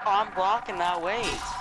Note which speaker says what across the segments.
Speaker 1: Oh, I'm blocking that way.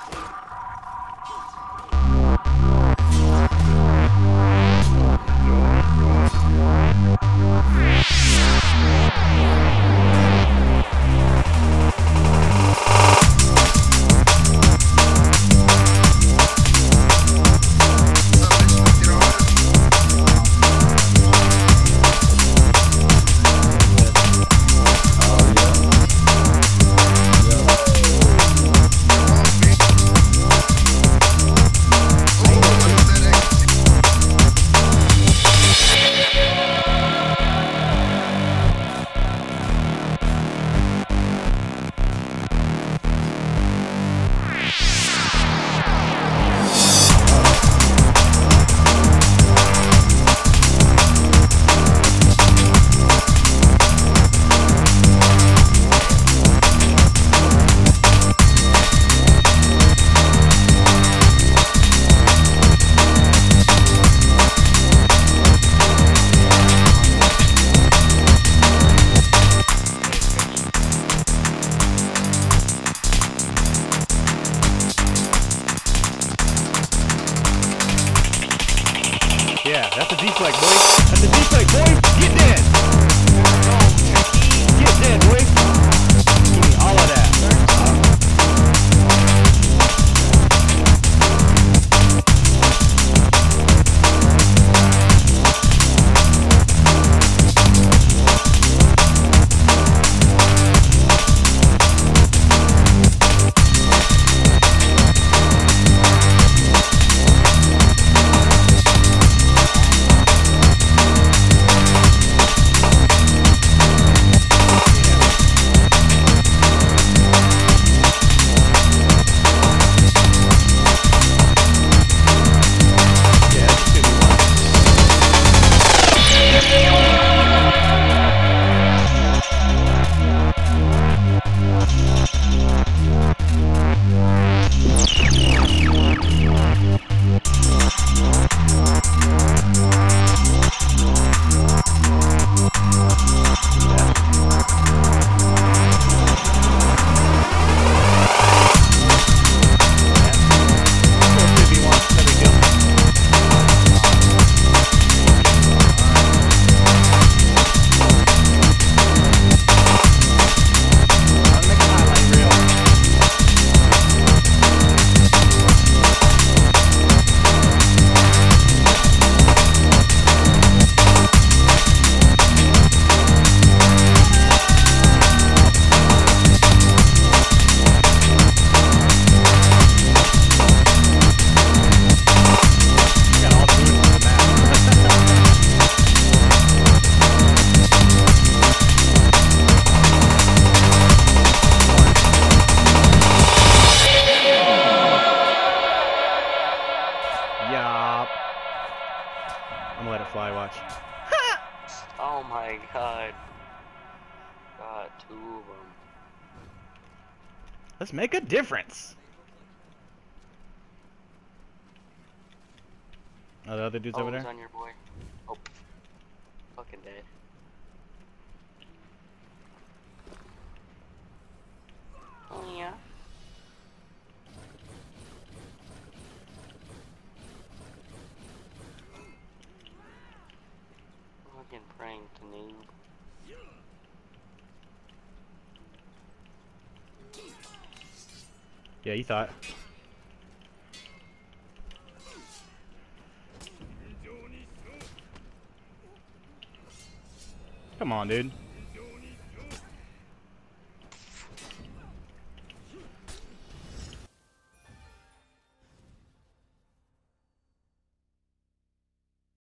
Speaker 2: Yeah, that's a deflect, boy. That's a deflect, boy. Get dead. Get dead, boy. Give me all of that. I'm gonna let it fly, watch.
Speaker 1: Oh my god. Got 2 of them.
Speaker 2: Let's make a difference. Oh, the other dude's over there?
Speaker 1: He's on your boy. Oh. Fucking dead. Oh yeah. Fucking pranked, noob.
Speaker 2: Yeah, you thought. Come on, dude.